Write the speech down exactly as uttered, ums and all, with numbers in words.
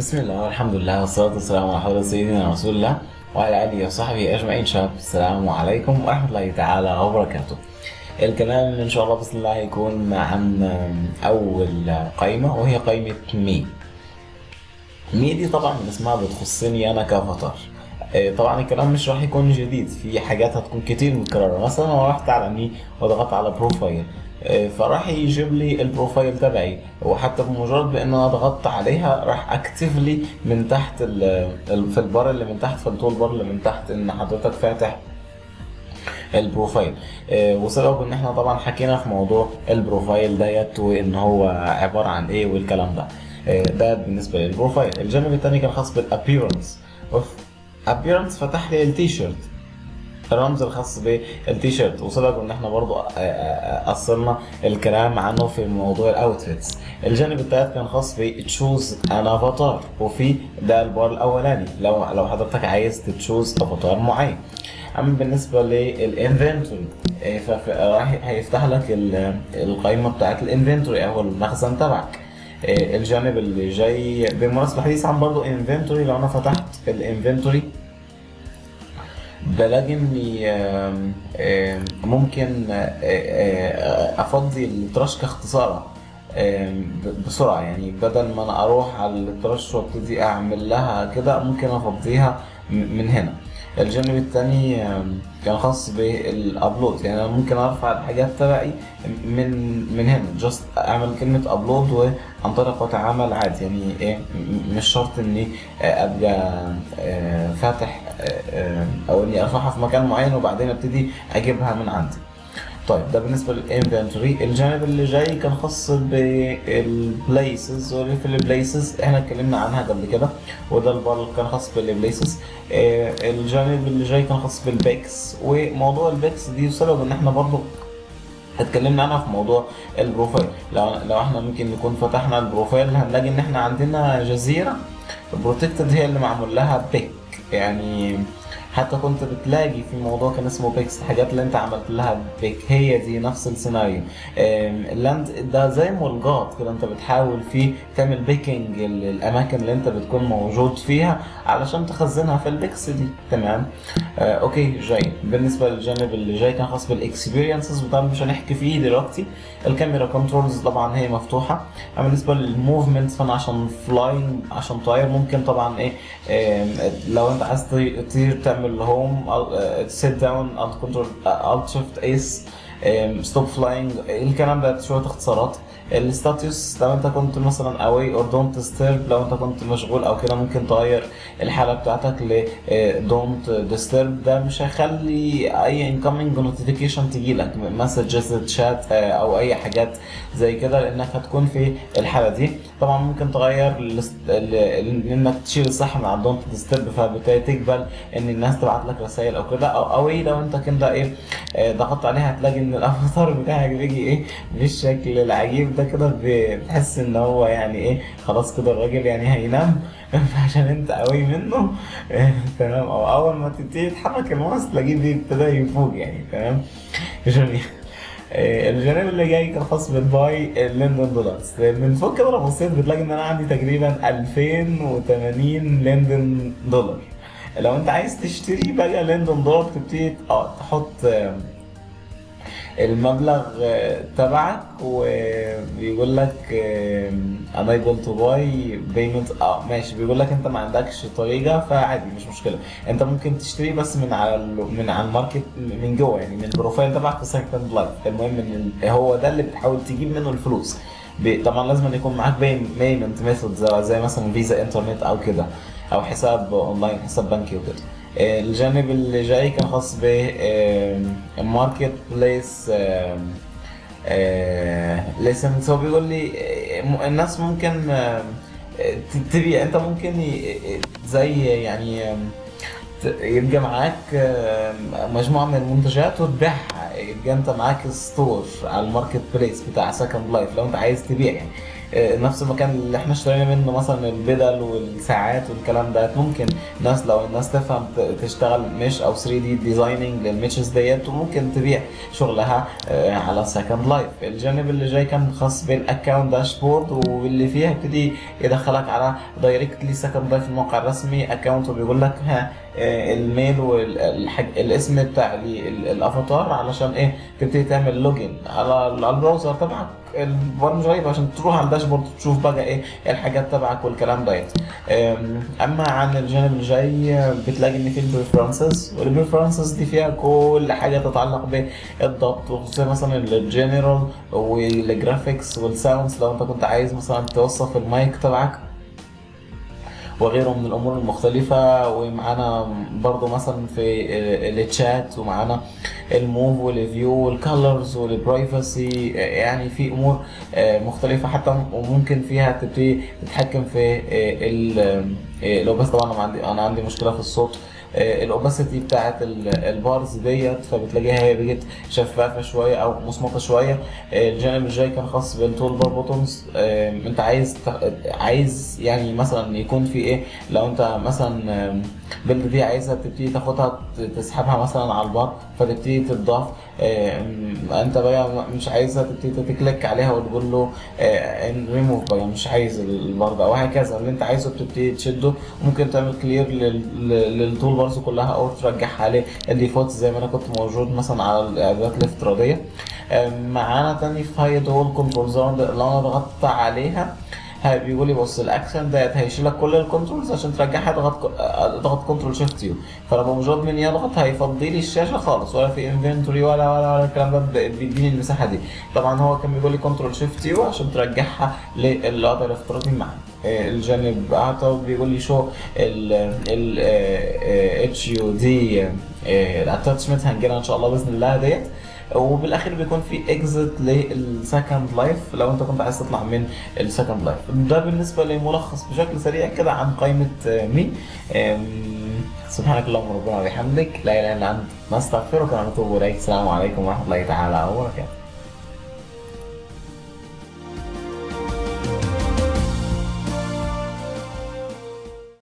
بسم الله والحمد لله والصلاة والسلام على حضرة سيدنا رسول الله وعلى آله وصحبه أجمعين. شباب السلام عليكم ورحمة الله تعالى وبركاته. الكلام إن شاء الله بسم الله هيكون عن أول قائمة وهي قائمة مي. مي دي طبعا من اسمها بتخصني أنا كافاتار. طبعا الكلام مش راح يكون جديد، في حاجات هتكون كتير متكررة. مثلا لو رحت على مي وضغطت على بروفايل فراح يجيب لي البروفايل تبعي، وحتى بمجرد بان انا ضغطت عليها راح اكتب لي من تحت في البار اللي من تحت، في التول بار اللي من تحت، ان حضرتك فاتح البروفايل. وسبب ان احنا طبعا حكينا في موضوع البروفايل ديت وان هو عبارة عن ايه والكلام ده. ده بالنسبة للبروفايل. الجانب الثاني كان خاص بالابيرنس. ابيرنس فتح لي التيشيرت، الرمز الخاص بالتيشيرت، وسبب ان احنا برضو اصلنا الكلام عنه في موضوع الاوتفيتس. الجانب الثالث كان خاص بتشوز ان افاتار، وفي ده البار الاولاني لو لو حضرتك عايز تشوز افاتار معين. اما بالنسبه للانفنتوري فراح هيفتح لك القائمه بتاعت الانفنتوري او المخزن تبعك. الجانب اللي جاي بالمناسبه الحديث عن برضو انفنتوري، لو انا فتحت الانفنتوري بلاقي اني ممكن افضي التراش كاختصارا بسرعه، يعني بدل ما انا اروح على التراش وابتدي اعمل لها كده ممكن افضيها من هنا. الجانب الثاني كان خاص بالابلود، يعني انا ممكن ارفع الحاجات تبعي من من هنا، جاست اعمل كلمه ابلود وانطلق واتعامل عادي. يعني ايه، مش شرط اني ابقى فاتح او اني ارفعها في مكان معين وبعدين ابتدي اجيبها من عندي. طيب ده بالنسبه للانفنتوري. الجانب اللي جاي كان خاص بالبليسز، وفي البليسز احنا اتكلمنا عنها قبل كده، وده البار اللي كان خاص بالبليسز. الجانب اللي جاي كان خاص بالبيكس، وموضوع البيكس دي بسبب ان احنا برضو اتكلمنا عنها في موضوع البروفايل. لو لو احنا ممكن نكون فتحنا البروفايل هنلاقي ان احنا عندنا جزيره بروتكتد هي اللي معمول لها بيك، يعني حتى كنت بتلاقي في موضوع كان اسمه بيكس، الحاجات اللي انت عملت لها بيك هي دي نفس السيناريو. اللاند ده زي ملقاط كده، انت بتحاول فيه تعمل بيكنج الاماكن اللي انت بتكون موجود فيها علشان تخزنها في البيكس دي. تمام. آه اوكي جاي. بالنسبه للجانب اللي جاي كان خاص بالاكسبيرينسز، وطبعا مش هنحكي فيه دلوقتي. الكاميرا كنترولز طبعا هي مفتوحه. اما بالنسبه للموفمنت فانا عشان فلاينج عشان طاير ممكن طبعا ايه، لو انت عايز تطير تعمل هوم سيت داون الت كنترول الت شيفت اس ستوب فلاينج، الكلام ده شويه اختصارات. الستاتيوس لو انت كنت مثلا اواي اور دونت ديسترب، لو انت كنت مشغول او كده ممكن تغير الحاله بتاعتك ل دونت ديسترب. ده مش هيخلي اي انكمنج نوتيفيكيشن تجي لك مسجز تشات او اي حاجات زي كده، لانك هتكون في الحاله دي. طبعا ممكن تغير انك تشيل الصح من على دونت ديسترب، فبالتالي تقبل ان الناس تبعت لك رسائل او كده. او اواي لو انت كده ايه ضغطت عليها هتلاقي ان الافاتار بتاعك بيجي ايه بالشكل العجيب ده كده، بتحس ان هو يعني ايه خلاص كده الراجل يعني هينام عشان انت قوي منه. تمام. او اول ما تبتدي تتحرك الماوس تلاقيه ابتدى يفوق يعني. تمام. جميل. الجانب اللي جاي كان خاص بالباي لندن دولار. من فوق كده لو بصيت بتلاقي ان انا عندي تقريبا ألفين وثمانين لندن دولار. لو انت عايز تشتري بقى لندن دولار تبتدي اه تحط المبلغ تبعك، وبيقول لك unable to buy payment. اه ماشي، بيقول لك انت ما عندكش طريقه، فعادي مش مشكله، انت ممكن تشتري بس من على من على الماركت من جوه، يعني من البروفايل تبعك في سكند لايف. المهم ان هو ده اللي بتحاول تجيب منه الفلوس. طبعا لازم يكون معاك بيمنت ميثود زي مثلا فيزا انترنت او كده، او حساب اونلاين، حساب بنكي وكده. الجانب اللي جاي كان خاص ب ماركت بليس ليسنس. هو بيقول لي الناس ممكن تبيع، انت ممكن زي يعني يبقى معاك مجموعه من المنتجات وتبيعها، يبقى انت معاك ستور على الماركت بليس بتاع سكند لايف لو انت عايز تبيع يعني. نفس المكان اللي احنا اشترينا منه مثلا البدل والساعات والكلام ده، ممكن ناس لو الناس تفهم تشتغل مش او ثري دي ديزايننج للميشز ديت، وممكن تبيع شغلها على سكند لايف. الجانب اللي جاي كان خاص بالاكونت داشبورد، واللي فيها يبتدي يدخلك على دايركتلي سكند لايف الموقع الرسمي اكونت، وبيقول لك ها الميل والاسم بتاع الافاتار علشان ايه تبتدي تعمل لوجن على البراوزر تبعك البرنامج غريب عشان تروح على الداشبورد تشوف بقى ايه الحاجات تبعك والكلام ديت. اما عن الجانب اللي جاي بتلاقي ان في البريفرنسز، والبريفرنسز دي فيها كل حاجه تتعلق بالضبط، وخصوصا مثلا الجنرال والجرافيكس والساوندز لو انت كنت عايز مثلا توصف المايك تبعك وغيره من الامور المختلفه. ومعانا برضو مثلا في التشات، ومعانا الموف والفيو والكالرز والبرايفسي، يعني في امور مختلفه حتى، وممكن فيها تبتدي تتحكم في الاوباس. طبعا انا عندي انا عندي مشكله في الصوت، الاوباسيتي بتاعت البارز ديت، فبتلاقيها هي بقت شفافه شويه او مصمطه شويه. الجانب الجاي كان خاص بالتول بار بوتونز، انت عايز عايز يعني مثلا يكون في ايه، لو انت مثلا بيلد دي عايزها تبتدي تاخدها تسحبها مثلا على البار فتبتدي تضاف، انت بقى مش عايزها تبتدي تكليك عليها وتقول له ريموف بقى مش عايز البار ده، وهكذا. اللي انت عايزه بتبتدي تشده، وممكن تعمل كلير للتول بارز كلها او ترجعها عليه الديفولت زي ما انا كنت موجود مثلا على الاعدادات الافتراضيه. معانا تاني في هايد هول كنترول زون، لو انا ضغطت عليها بيقول لي بص الاكشن ديت هيشيلك كل الكنترولز، عشان ترجعها اضغط اضغط كنترول شيفت يو، فلما مجرد من يضغط هيفضي لي الشاشه خالص، ولا في انفنتوري ولا ولا ولا الكلام ده، بيديني المساحه دي. طبعا هو كان بيقول لي كنترول شيفت يو عشان ترجعها للوضع الافتراضي معانا. الجانب اعطى بيقول لي شو ال اتش يو دي الاتاتشمنت، هنجيلها ان شاء الله باذن الله ديت. وبالاخير بيكون في اكزit للسكند لايف لو انت كنت عايز تطلع من السكند لايف. ده بالنسبه لملخص بشكل سريع كده عن قائمه مي. سبحانك اللهم ربنا وبحمدك لا اله الا انت نستغفرك ونتوب اليك. السلام عليكم ورحمه الله تعالى وبركاته.